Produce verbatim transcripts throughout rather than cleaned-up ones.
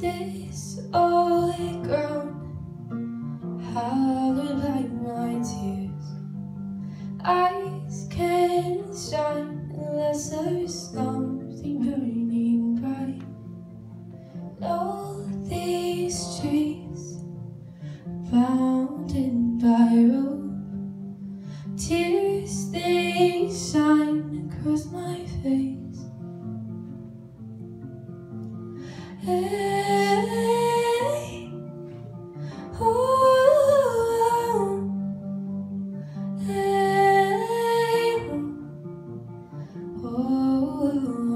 this old ground, hallowed by my tears. Eyes can't shine unless there's something burning bright. All these trees bounded by rope, tears they shine across my face. Hey, oh, hey, oh,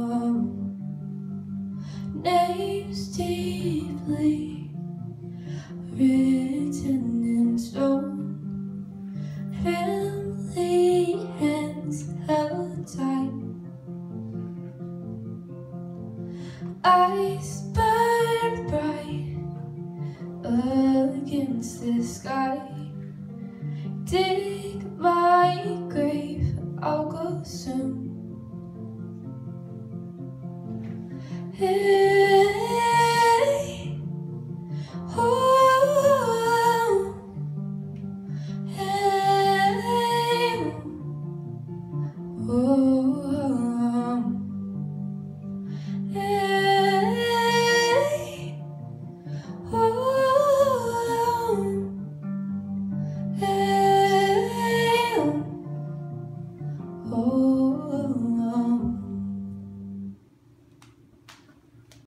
names deeply written in stone, family hands held tight. Eyes burn bright against the sky. Dig my grave, I'll go soon.